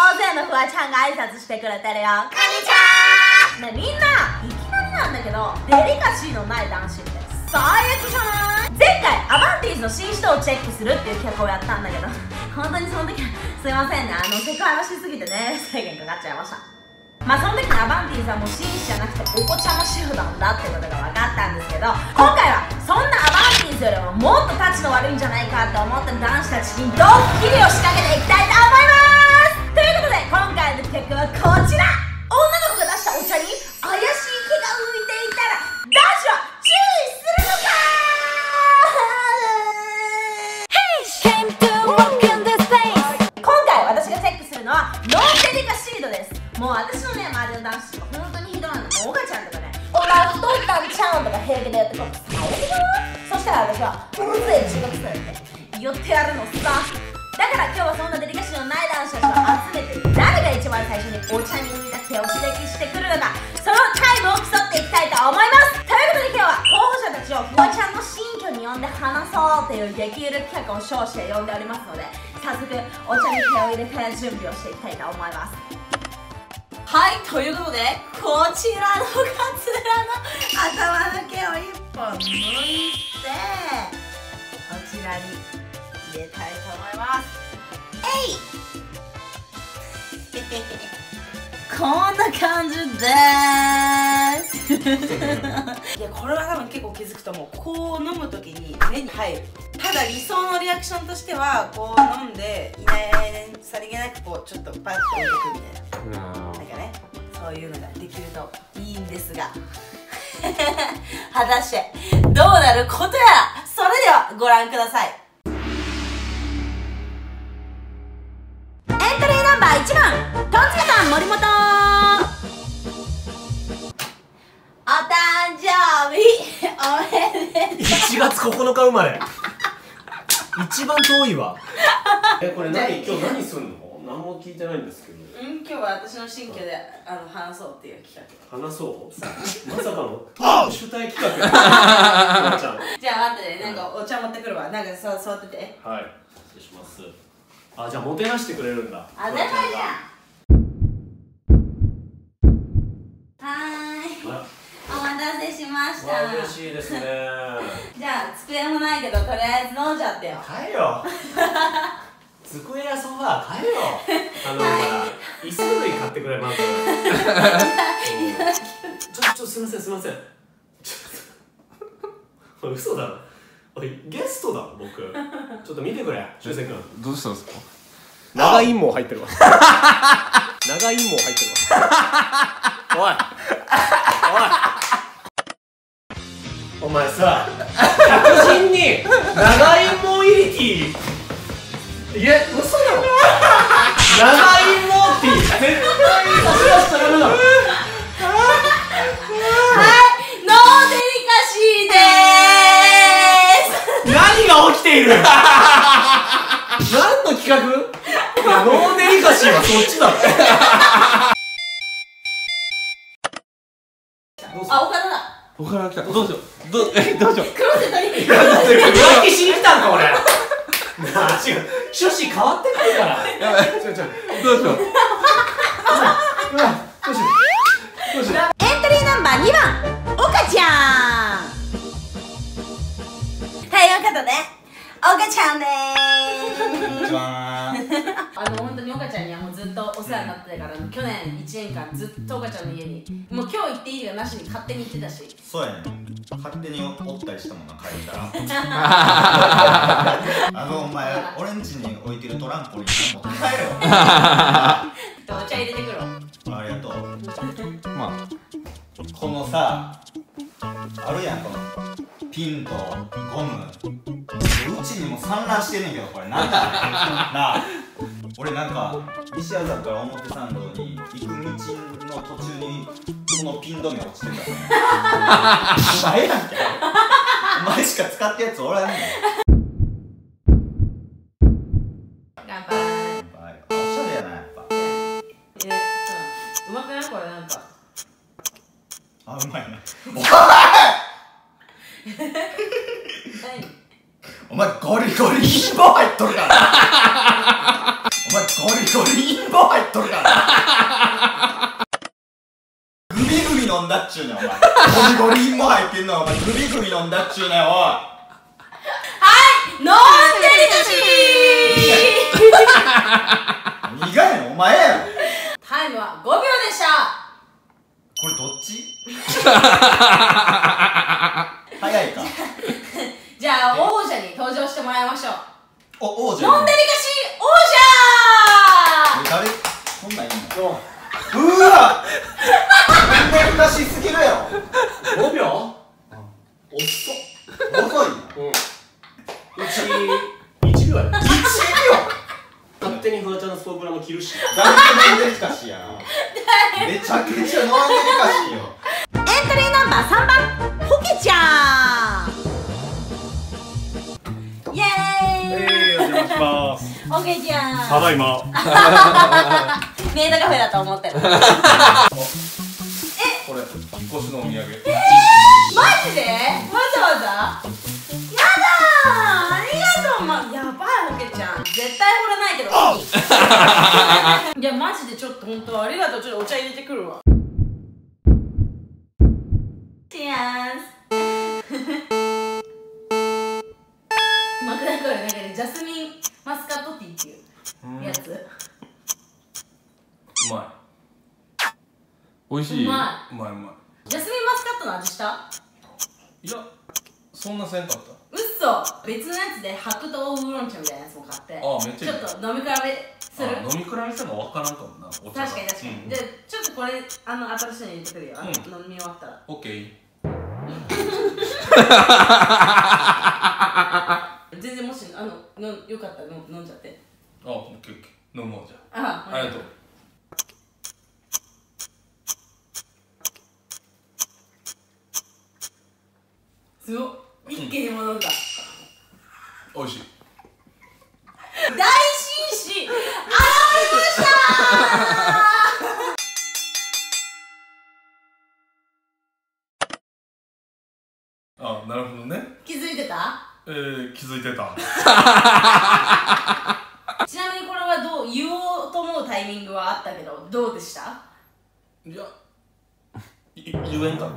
大勢のフワちゃんが挨拶してくれてるよ。こんにちは。ね、みんないきなりなんだけど、デリカシーのない男子って最悪じゃない？前回アバンティーズの新人をチェックするっていう企画をやったんだけど、本当にその時はすいませんね、セクハラしすぎてね、制限かかっちゃいました。まあその時にアバンティーズはもう紳士じゃなくてお子ちゃま集団だってことが分かったんですけど、今回はそんなアバンティーズよりももっとタチの悪いんじゃないかって思ってる男子たちにドッキリを仕掛けていきたいと思います。ということで今回の企画はこちら。女の子が出したお茶に怪しい毛が浮いていたら男子は注意するのか。今回私がチェックするのはノーデリカシードです。もう私のね、周りの男子とか本当にひどいの。オガちゃんとかね、お前太ったんちゃうんとか平気でやってこう最悪だな。そしたら私はうるせえ中学生って言ってやるのさ。だから今日はそんなデリカシーのない男子たちを集めて、誰が一番最初にお茶に浮いた毛を指摘してくるのか、そのタイムを競っていきたいと思います。ということで今日は候補者たちをフワちゃんの新居に呼んで話そうっていう激ゆる企画を称して呼んでおりますので、早速お茶に毛を入れて準備をしていきたいと思います。はい、ということでこちらのカツラの頭の毛を一本抜いてこちらに入れたいと思います。こんな感じでーす。いや、これは多分結構気づくと思う。こう飲むときに目に入る。ただ理想のリアクションとしてはこう飲んでいない間にさりげなくこうちょっとパッと置いてくみたいな、なんかね、そういうのができるといいんですが果たしてどうなることやら。それではご覧ください。エントリーナンバー1番、トンツカタン森本。お誕生日おめでとう。 1月9日生まれ一番遠いわ。これ何、今日何すんの？何も聞いてないんですけど。 今日は私の新居で話そうっていう企画。 話そう？まさかの主体企画。じゃあ待ってね、なんかお茶持ってくるわ。なんか座ってて。 はい、失礼します。あ、じゃあもてなしてくれるんだ。 当たり前じゃん。はーい、お待たせしました。 嬉しいですね。 じゃあ机もないけどとりあえず飲んじゃってよ。 買えよ。机やソファー買えよ。椅子類買ってくれます。すいませんすいません。嘘だろ。おい、ゲストだろ僕。ちょっと見てくれ、修正君。 どうしたんですか？ 長陰謀入ってるわ。長陰謀入ってるわ。おいお前さ、客人に長陰謀入りティー、いや、嘘だろ。長陰謀ティー絶対に差し出しちゃダメだろ。 はい、ノーデリカシーでーす。 何が起きている。何の企画？いや、ノーデリカシーはそっちだろ。 あ、岡田だ。 岡田来た。どうしよう。どうしよう。 クローゼットに。 浮気しに来たんか俺。なあ、違う、趣旨変わってくるから。 やばい。どうしよう。 どうしよう。 エントリーナンバー2番、岡ちゃん。はい、よかったね。岡ちゃんでーす。本当に岡ちゃんにはもうずっとお世話になってたから、去年1年間ずっと岡ちゃんの家に、もう今日行っていいよなしに勝手に行ってたし。 そうやね、勝手におったりしたもんな、帰ったら。お前、俺ん家に置いてるトランポリン持って帰れよ。 お茶入れてくるわ。 ありがとう。 まあ、 このさ、あるやん、このピンとゴム、うちにも散乱してんねんけど、これなんだなあ、俺なんか西麻布から表参道に行く道の途中にこのピン止め落ちてたお前やんけ。お前しか使ったやつおらんねん。 乾杯。 おしゃれやな、やっぱ。 うまくないこれ、なんか。 あ、うまいな。お前ゴリゴリ陰謀入っとるから。お前ゴリゴリ陰謀入っとるちゅうねんお前。ゴリゴリンも入ってんのお前。グビグビ飲んだっちゅうねんおい。 ノンデリカシー。 苦いのお前やろ。 タイムは5秒でした。 これどっち？早いか。 じゃあ王者に登場してもらいましょう。 お、王者。 ノンデリカシー王者。 誰？こんなんいいの？うわ。ノンデリカシーすぎるやろ。 5秒？遅っ。 遅い。 うち1秒や。 1秒。 勝手にフワちゃんのスポープラも切るし。 だいぶノンデリカシーやな。めちゃくちゃノンデリカシーよ。 エントリーナンバー3番ホケちゃん。イエーイ。 お邪魔します。 ホケちゃん。 ただいま。 メイドカフェだと思ってる。 これ引っ越しのお土産。 マジで？わざわざ？やだー、ありがとう。やばいホケちゃん、絶対掘らないけどいい。いやマジでちょっと本当ありがとう。ちょっとお茶入れてくるわ。チアース。マクダこれなんかね、ジャスミンマスカットティーっていうやつ。 うまい。美味しい。 うまうまい。 ジャスミンマスカットの味した？ いや、そんなせんかった。 うっそ、別のやつで白桃ウーロン茶みたいなやつも買って、 あ、めっちゃいい。 ちょっと飲み比べする？ 飲み比べしたの分からんかもな。 確かに。で、ちょっとこれ新しいの入れてくるよ。飲み終わったら。 オッケー。 全然もしよかったら飲んじゃって。 あ、オッケー。飲もうじゃあ。 ありがとう。 すごい、一気に戻んだ。 美味しい。 大紳士現れましたあ、なるほどね。 気づいてた？ 気づいてた。 ちなみにこれは言おうと思うタイミングはあったけど、どうでした？ いや、言えんかった。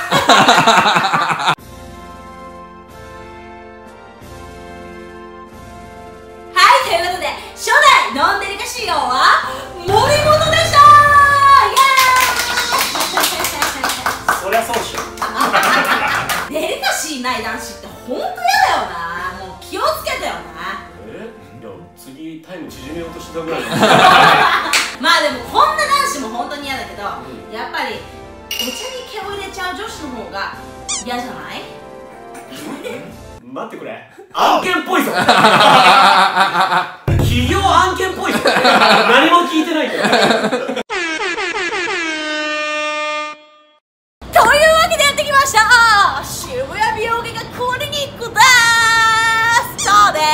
ということで初代ノンデリカシー王は森本でしたー。 そりゃそうっしょ。 デリカシーない男子ってほんと嫌だよな。もう気をつけてよな。 いや次タイム縮めようとしてたぐらいだ。 まあでもこんな男子も本当に嫌だけど、やっぱりお茶に毛を入れちゃう女子の方が嫌じゃない？ 待ってくれ、案件っぽいぞ。企業案件っぽいぞ。何も聞いてないけど。 というわけでやってきました、渋谷美容外科クリニックでーす。そうです、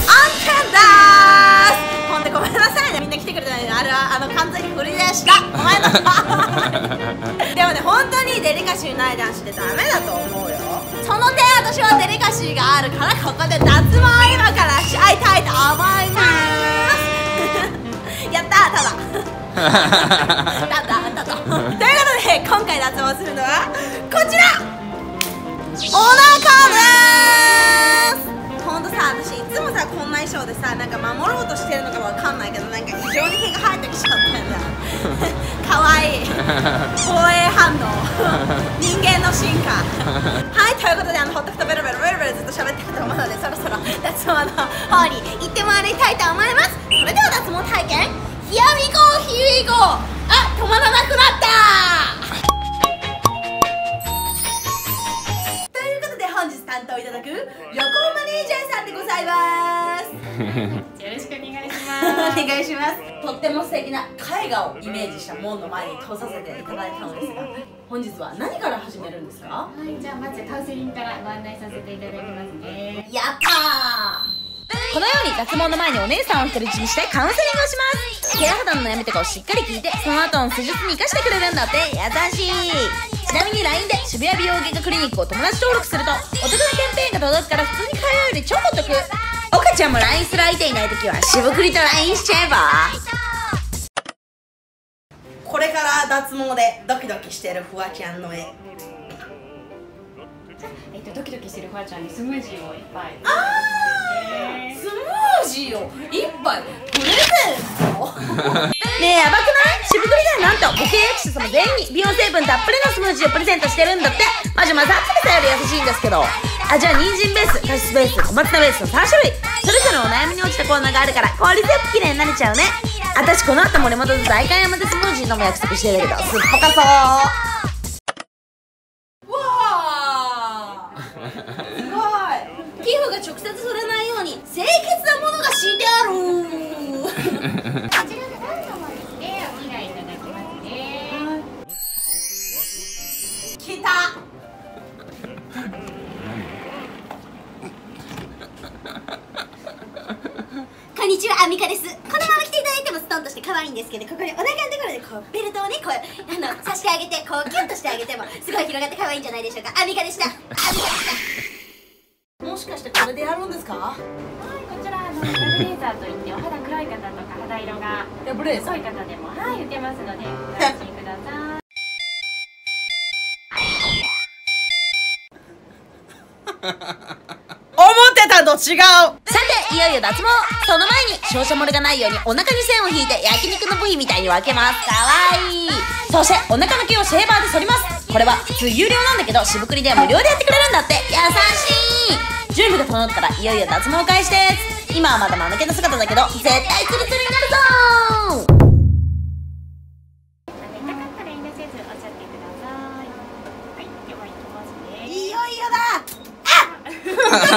案件でーす。ほんとごめんなさいね、みんな来てくれたのに、あれは完全に振りでした。ごめんなさい。でもね、本当にデリカシーない男子ってダメだと思うよ。その点私はデリカシーがあるから、ここで脱毛を今からしちゃいたいと思います。やったー、ただということで今回脱毛するのはこちら、お腹でーす。ほんとさ、私いつもさこんな衣装でさ、なんか守ろうとしてるのかわかんないけど、なんか異常に毛が生えてきちゃったんだ。かわいい防衛反応人間の進化。はい、ということでほっとくとベロベロずっと喋ってると思うので、そろそろ脱毛の方に行ってまいりたいと思います。それでは脱毛体験Here we go! Here we go! あ、止まらなくなったということで本日担当いただく横尾マネージャーさんでございます。 よろしくお願いします。 お願いします。とっても素敵な絵画をイメージした門の前に通させていただいたのですが、本日は何から始めるんですか？ はい、じゃあまずカウンセリングからご案内させていただきますね。 やったー。このように脱毛の前にお姉さんを独り占めしてカウンセリングをします。毛肌の悩みとかをしっかり聞いて、その後の施術に生かしてくれるんだって。優しい。ちなみに LINE で渋谷美容外科クリニックを友達登録するとお得なキャンペーンが届くから、普通に通うより超お得。岡ちゃんも LINE する相手いないときは渋クリと LINE しちゃえば。これからは脱毛でドキドキしてるフワちゃんの絵。 ドキドキしてるフワちゃんにスムージーをいっぱい。 スムージーを一杯プレゼントねえ、やばくない？渋栗がなんとご契約者様全員に美容成分たっぷりのスムージーをプレゼントしてるんだって。マジまさってさより優しいんですけど。じゃあ人参ベース、カシスベース、小松菜ベースの3種類それぞれお悩みに落ちたコーナーがあるから効率よく綺麗になれちゃうね。私この後森本と代官山でスムージー飲む約束してるけどすっぽかそう。すごい。皮膚が直接触れないように清潔なものが敷いてあるこちらが何度もですね、お着替えいただきますね。 来た。 こんにちは、アンミカです。このまま着ていただいてもストンとして可愛いんですけど、ここにお腹のところでこうベルトをね、こう差してあげて、こうキュッとしてあげてもすごい広がって可愛いんじゃないでしょうか。アンミカでした。アンミカでした。 もしかしてこれでやるんですか？ はい、こちらラブレーザーといってお肌黒い方とか肌色がラブレーザー細い方でも受けますのでご安心ください。 思ってたと違う。 さて、いよいよ脱毛。その前に照射漏れがないようにお腹に線を引いて焼肉の部位みたいに分けます。かわいい。 そしてお腹の毛をシェーバーで剃ります。これは普通有料なんだけど渋栗では無料でやってくれるんだって。優しい。準備が整ったらいよいよ脱毛開始です。今はまだ間抜けな姿だけど絶対ツルツルになるぞー。 痛かったら遠慮せずおっしゃってください。はい、では行きますね。 いよいよだ。痛くない。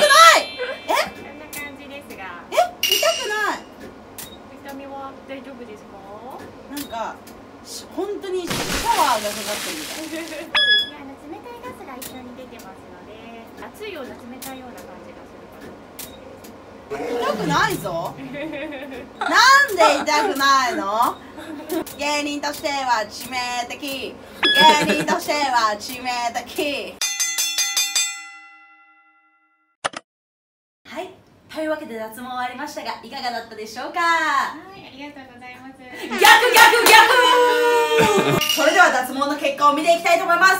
こんな感じですが、 痛くない。 痛みは大丈夫ですか？ なんか本当にシャワーがかかってるみたい。 冷たいガスが一緒に出てますので、熱いような冷たいような感じがするかな。 痛くないぞ。なんで痛くないの？芸人としては致命的。芸人としては致命的。はい、というわけで脱毛終わりましたがいかがだったでしょうか？ はい、ありがとうございます。 逆それでは脱毛の結果を見ていきたいと思います。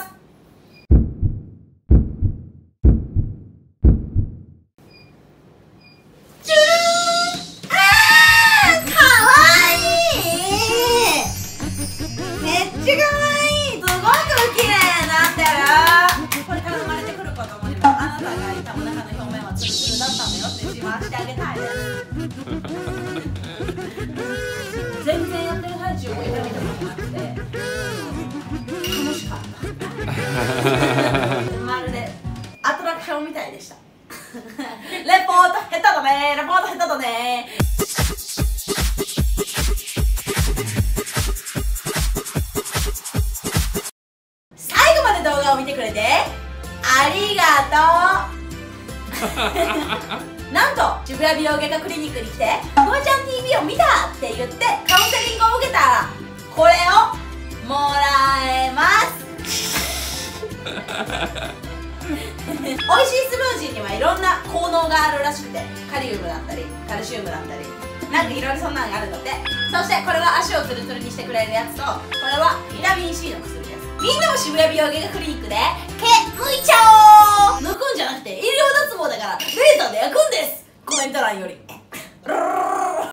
全然やってる最中も痛みとかなくて楽しかったまるでアトラクションみたいでしたレポート下手だね。レポート下手だね。最後まで動画を見てくれてありがとうなんと渋谷美容外科クリニックに来て「フワちゃん TV を見た!」って言ってカウンセリングを受けたらこれをもらえます美味しいスムージーにはいろんな効能があるらしくて、カリウムだったりカルシウムだったりなんかいろいろそんなのがあるので、そしてこれは足をツルツルにしてくれるやつと、これはビタミン C の薬です。みんなも渋谷美容外科クリニックで毛抜いちゃおう。抜くんじゃなくて医療脱毛だからレーザーで焼くんです。コメント欄より